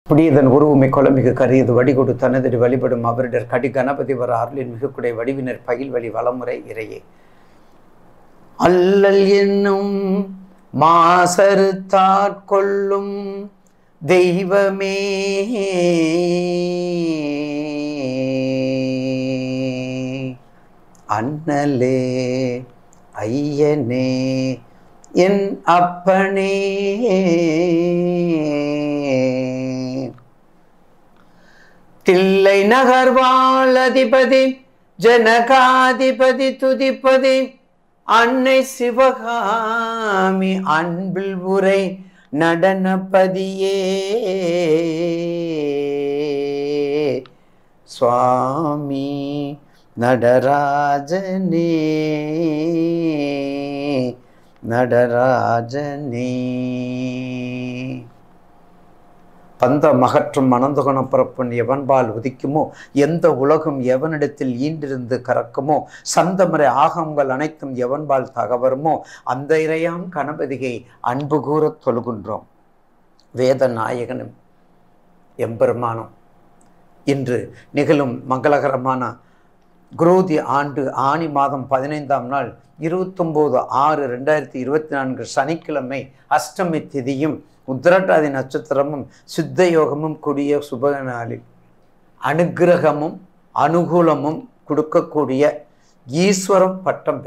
புடியதன் உருவமை கொலமிகு கரியது வடிகொடு தனதடி வழிபடும் அவரிடர் கடி கணபதி வர அருளின் மிகுக்குடை வடிவினர் பயில் வழி வளமுறை இறையே அல்லல் என்னும் மாசறுத்தாட்கொள்ளும் தெய்வமே அண்ணலே ஐயனே என் அப்பனே தில்லை நகர்வாழ் அதிபதி ஜனகாதிபதி துதிப்பதி அன்னை சிவகாமி அன்பில் உரை நடனபதியே சுவாமி நடராஜனே நடராஜனே பந்த மகற்றும் மணந்துகண பிறப்பன் எவன்பால் உதிக்குமோ எந்த உலகம் எவனிடத்தில் ஈண்டிருந்து கறக்குமோ சந்தமறை ஆகங்கள் அனைத்தும் எவன்பால் தகவருமோ அந்த இறையாம் கணபதியை அன்பு கூறத் தொழுகின்றோம். வேத நாயகனும் எம்பெருமானும் இன்று நிகழும் மங்களகரமான குரோதி ஆண்டு ஆனி மாதம் 15ஆம் நாள் 29/6/2024 சனிக்கிழமை அஷ்டமி திதியும் உத்திரட்டாதி நட்சத்திரமும் சித்த யோகமும் கூடிய சுப நாளில் அனுகிரகமும் அனுகூலமும் கொடுக்கக்கூடிய ஈஸ்வரம் பட்டம்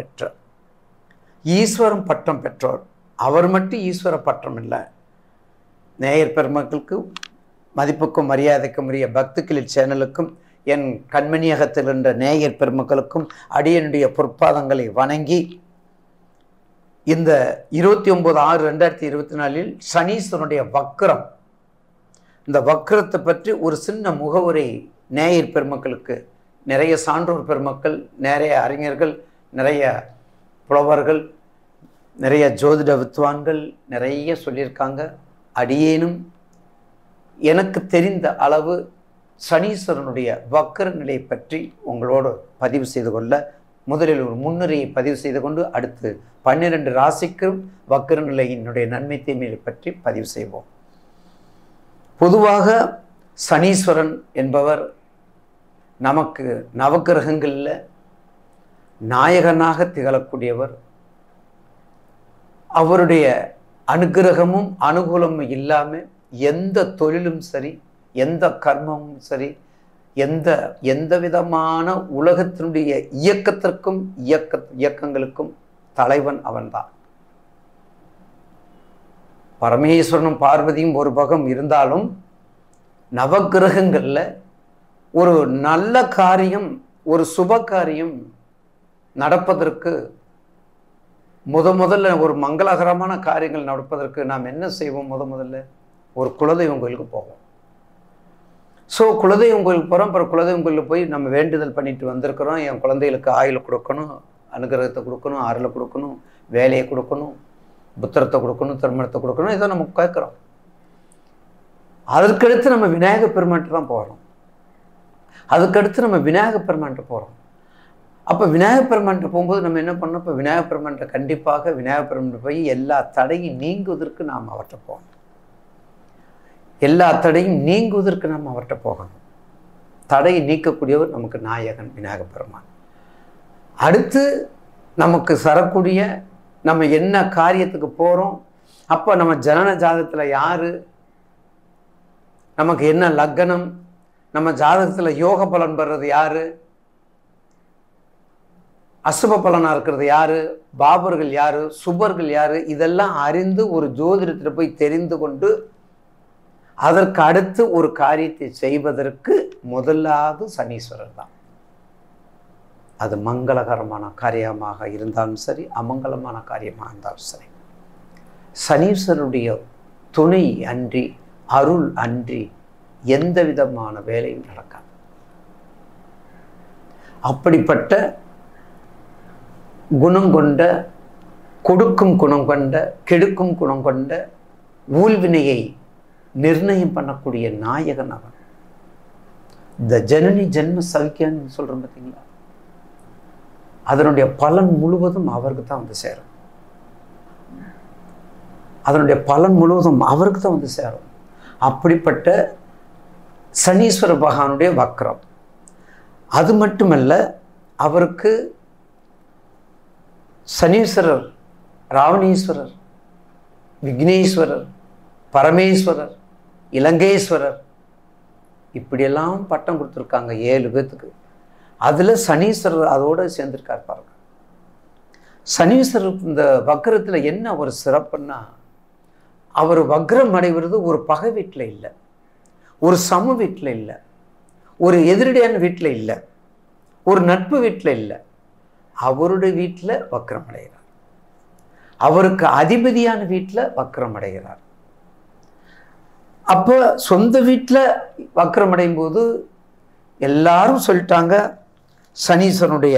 பெற்றோர் அவர் மட்டும் ஈஸ்வர பட்டம் இல்லை. நேயர் பெருமக்களுக்கு மதிப்புக்கும் மரியாதைக்கும் உரிய பக்திகளில் சேனலுக்கும் என் கண்மணியகத்தில் என்ற நேயர் பெருமக்களுக்கும் அடியனுடைய பொற்பாதங்களை வணங்கி இந்த 29/6/2024 சனீஸ்வரனுடைய வக்ரம், இந்த வக்ரத்தை பற்றி ஒரு சின்ன முகவுரை நேயர் பெருமக்களுக்கு நிறைய சான்றோர் பெருமக்கள், நிறைய அறிஞர்கள், நிறைய புலவர்கள், நிறைய ஜோதிட வித்வான்கள் நிறைய சொல்லியிருக்காங்க. அடியேனும் எனக்கு தெரிந்த அளவு சனீஸ்வரனுடைய வக்ர நிலை பற்றி உங்களோடு பதிவு செய்து கொள்ள முதலில் ஒரு முன்னுரையை பதிவு செய்து கொண்டு அடுத்து 12 ராசிக்கும் வக்ர நிலையினுடைய நன்மை தீமையை பற்றி பதிவு செய்வோம். பொதுவாக சனீஸ்வரன் என்பவர் நமக்கு நவக்கிரகங்களில் நாயகனாக திகழக்கூடியவர். அவருடைய அனுகிரகமும் அனுகூலமும் இல்லாமல் எந்த தொழிலும் சரி, எந்த கர்மமும் சரி, எந்த விதமான உலகத்தினுடைய இயக்கத்திற்கும் இயக்கங்களுக்கும் தலைவன் அவன்தான். பரமேஸ்வரனும் பார்வதியும் ஒரு பக்கம் இருந்தாலும் நவக்கிரகங்கள்ல ஒரு நல்ல காரியம், ஒரு சுப காரியம் நடப்பதற்கு முதல்ல ஒரு மங்களகரமான காரியங்கள் நடப்பதற்கு நாம் என்ன செய்வோம்? முதல்ல ஒரு குலதெய்வம் கோயிலுக்கு போவோம். ஸோ குலதெய்வம் கோயிலுக்கு போகிறோம். அப்புறம் குலதெய்வம் கோயிலுக்கு போய் நம்ம வேண்டுதல் பண்ணிட்டு வந்திருக்கிறோம். என் குழந்தைகளுக்கு ஆயுளை கொடுக்கணும், அனுகிரகத்தை கொடுக்கணும், அருளை கொடுக்கணும், வேலையை கொடுக்கணும், புத்திரத்தை கொடுக்கணும், திருமணத்தை கொடுக்கணும், இதை நம்ம கேட்குறோம். அதற்கடுத்து நம்ம விநாயகர் பெருமான்ட்டு தான் போகிறோம். அதுக்கடுத்து நம்ம விநாயகர் பெருமான்ட்டு போகிறோம். அப்போ விநாயகர் பெருமான்ட்டு போகும்போது நம்ம என்ன பண்ணோம்? இப்போ விநாயகர் பெருமான்ட்ட கண்டிப்பாக விநாயகர் பெருமான்ட்டு போய் எல்லா தடையும் நீங்குவதற்கு நாம் அவர்கிட்ட போகணும். எல்லா தடையும் நீங்குவதற்கு நாம் அவர்கிட்ட போகணும். தடையை நீக்கக்கூடியவர் நமக்கு நாயகன் விநாயகர் பெருமான். அடுத்து நமக்கு சரக்கூடிய நம்ம என்ன காரியத்துக்கு போகிறோம், அப்போ நம்ம ஜனன ஜாதகத்தில் யார், நமக்கு என்ன லக்னம், நம்ம ஜாதகத்தில் யோக பலன் பெறுறது யார், அசுப பலனாக இருக்கிறது யார், பாபர்கள் யார், சுபர்கள் யார், இதெல்லாம் அறிந்து ஒரு ஜோதிடத்தில் போய் தெரிந்து கொண்டு அதற்கு அடுத்து ஒரு காரியத்தை செய்வதற்கு முதலாவது சனீஸ்வரர் தான். அது மங்களகரமான காரியமாக இருந்தாலும் சரி, அமங்கலமான காரியமாக இருந்தாலும் சரி, சனீஸ்வரனுடைய துணை அன்றி, அருள் அன்றி எந்த விதமான வேலையும் நடக்காது. அப்படிப்பட்ட குணம் கொண்ட, கொடுக்கும் குணம் கொண்ட, கெடுக்கும் குணம் கொண்ட, ஊழ்வினையை நிர்ணயம் பண்ணக்கூடிய நாயகன் அவன். இந்த ஜனனி ஜென்ம சவிக்கான்னு சொல்றோம் பார்த்தீங்களா, அதனுடைய பலன் முழுவதும் அவருக்கு தான் வந்து சேரும். அதனுடைய பலன் முழுவதும் அவருக்கு தான் வந்து சேரும். அப்படிப்பட்ட சனீஸ்வர பகவானுடைய வக்ரம். அது மட்டுமல்ல, அவருக்கு சனீஸ்வரர், ராவணீஸ்வரர், விக்னேஸ்வரர், பரமேஸ்வரர், இலங்கேஸ்வரர் இப்படியெல்லாம் பட்டம் கொடுத்துருக்காங்க 7 பேர்த்துக்கு. அதில் சனீஸ்வரர் அதோடு சேர்ந்துருக்கார் பாருங்க. சனீஸ்வரர் இந்த வக்ரத்தில் என்ன ஒரு சிறப்புன்னா, அவர் வக்ரம் அடைவது ஒரு பகை வீட்டில் இல்லை, ஒரு சம வீட்டில் இல்லை, ஒரு எதிரடியான வீட்டில் இல்லை, ஒரு நட்பு வீட்டில் இல்லை. அவருடைய வீட்டில் வக்ரம் அடைகிறார். அவருக்கு அதிபதியான வீட்டில் வக்ரம் அடைகிறார். அப்போ சொந்த வீட்டில் வக்ரம் அடையும் போது எல்லாரும் சொல்லிட்டாங்க, சனீஸ்வரனுடைய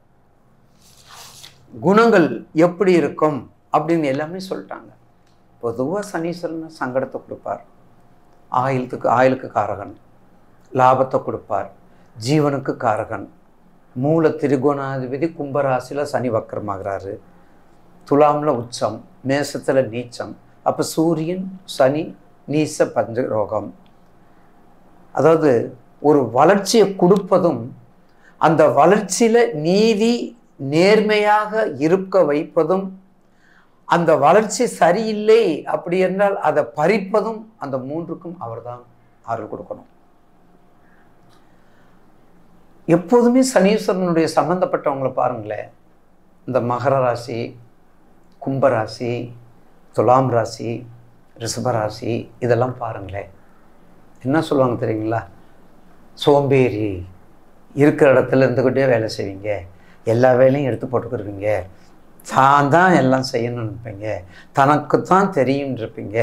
குணங்கள் எப்படி இருக்கும் அப்படின்னு எல்லாமே சொல்லிட்டாங்க. பொதுவாக சனீஸ்வரன் சங்கடத்தை கொடுப்பார், ஆயுளுக்கு காரகன், லாபத்தை கொடுப்பார், ஜீவனுக்கு காரகன். மூல திரிகோணாதிபதி கும்பராசியில் சனி வக்கரமாகிறாரு, துலாமில் உச்சம், மேசத்தில் நீச்சம். அப்போ சூரியன் சனி நீச பஞ்சரோகம். அதாவது ஒரு வளர்ச்சியை கொடுப்பதும் அந்த வளர்ச்சியில் நீதி நேர்மையாக இருக்க வைப்பதும், அந்த வளர்ச்சி சரியில்லை அப்படி என்றால் அதை பறிப்பதும், அந்த 3க்கும் அவர்தான் அருள் கொடுக்கணும். எப்போதுமே சனீஸ்வரனுடைய சம்பந்தப்பட்டவங்களை பாருங்களேன், இந்த மகர ராசி, கும்பராசி, துலாம் ராசி, ரிஷபராசி இதெல்லாம் பாருங்களேன், என்ன சொல்லுவாங்க தெரியுங்களா? சோம்பேறி, இருக்கிற இடத்துல இருந்துக்கிட்டே வேலை செய்வீங்க, எல்லா வேலையும் எடுத்து போட்டுக்கிருவீங்க, தான் எல்லாம் செய்யணும்னு இருப்பீங்க, தனக்குத்தான் தெரியும் இருப்பீங்க,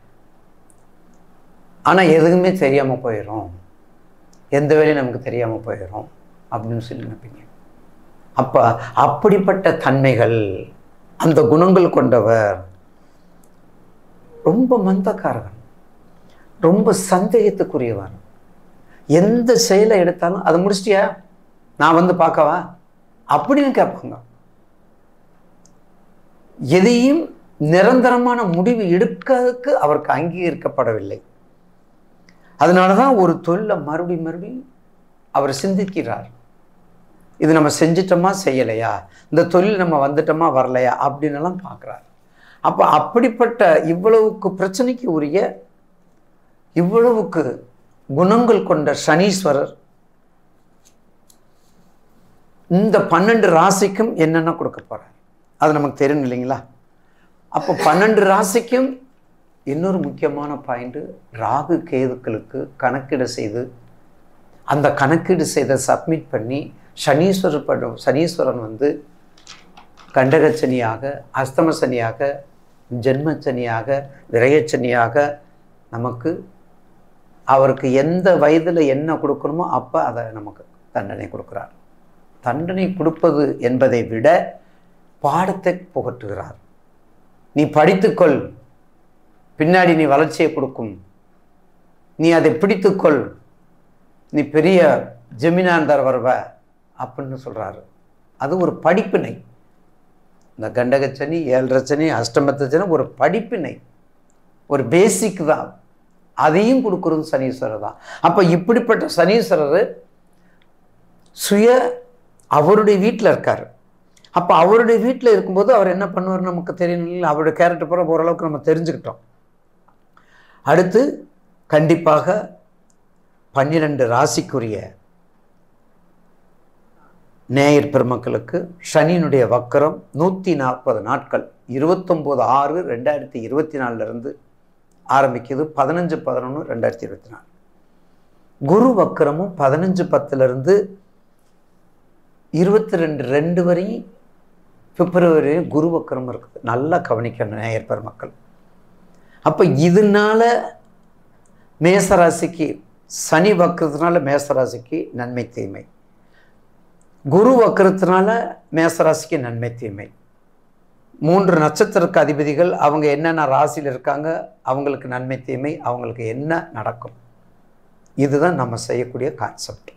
ஆனால் எதுவுமே தெரியாமல் போயிடும், எந்த வேலையும் நமக்கு தெரியாமல் போயிடும் அப்படின்னு சொல்லி நினைப்பீங்க. அப்போ அப்படிப்பட்ட தன்மைகள், அந்த குணங்கள் கொண்டவர். ரொம்ப மந்தக்காரகன், ரொம்ப சந்தேகத்துக்குரியவர். எந்த செயலை எடுத்தாலும் அதை முடிச்சிட்டியா, நான் வந்து பார்க்கவா அப்படின்னு கேட்பாங்க. எதையும் நிரந்தரமான முடிவு எடுக்கிறதுக்கு அவருக்கு அங்கீகரிக்கப்படவில்லை. அதனாலதான் ஒரு தொழிலை மறுபடியும் அவர் சிந்திக்கிறார். இது நம்ம செஞ்சிட்டோமா செய்யலையா, இந்த தொழில் நம்ம வந்துட்டோமா வரலையா அப்படின்னு எல்லாம் பார்க்குறார். அப்போ அப்படிப்பட்ட இவ்வளவுக்கு பிரச்சனைக்கு உரிய, இவ்வளவுக்கு குணங்கள் கொண்ட சனீஸ்வரர் இந்த 12 ராசிக்கும் என்னென்ன கொடுக்க போறார் அது நமக்கு தெரியும் இல்லைங்களா? அப்போ 12 ராசிக்கும் இன்னொரு முக்கியமான பாயிண்ட், ராகு கேதுக்களுக்கு கணக்கீடு செய்து, அந்த கணக்கீடு செய்த சப்மிட் பண்ணி சனீஸ்வரன் வந்து கண்டகச்சனியாக, அஸ்தமசனியாக, ஜென்மச்சனியாக, விரயச்சனியாக நமக்கு அவருக்கு எந்த வயதில் என்ன கொடுக்கணுமோ அப்போ அதை நமக்கு தண்டனை கொடுக்குறார். தண்டனை கொடுப்பது என்பதை விட பாடத்தை புகட்டுகிறார். நீ படித்துக்கொள், பின்னாடி நீ வளர்ச்சியை கொடுக்கும், நீ அதை பிடித்துக்கொள், நீ பெரிய ஜமீனாந்தார் வருவ அப்படின்னு சொல்கிறாரு. அது ஒரு படிப்பினை. இந்த கண்டகச்சனி, 7 சனி, அஷ்டமத்தச்சனி ஒரு படிப்பினை, ஒரு பேசிக் தான். அதையும் கொடுக்குறது சனீஸ்வரர் தான். அப்போ இப்படிப்பட்ட சனீஸ்வரர் அவருடைய வீட்டில் இருக்கார். அப்போ அவருடைய வீட்டில் இருக்கும்போது அவர் என்ன பண்ணுவார் நமக்கு தெரியணும். அவருடைய கேரக்டர் பூரா ஓரளவுக்கு நம்ம தெரிஞ்சுக்கிட்டோம். அடுத்து கண்டிப்பாக 12 ராசிக்குரிய நேயர் பெருமக்களுக்கு சனியினுடைய வக்கரம் 140 நாட்கள் 29/6/2024 ஆரம்பிக்குது. 15/11/2024. குரு வக்கரமும் 15/10 22/2 வரையும் பிப்ரவரி குரு வக்கரம் இருக்குது. நல்லா கவனிக்கணும் நேயர் பெருமக்கள். அப்போ இதனால மேசராசிக்கு, சனி வக்கரத்தினால மேசராசிக்கு நன்மை தீமை, குரு வக்கரத்தினால மேசராசிக்கு நன்மை தீமை. 3 நட்சத்திரக்கு அதிபதிகள் அவங்க என்னென்ன ராசியில் இருக்காங்க, அவங்களுக்கு நன்மை தீமை, அவங்களுக்கு என்ன நடக்கும், இதுதான் நம்ம செய்யக்கூடிய கான்செப்ட்.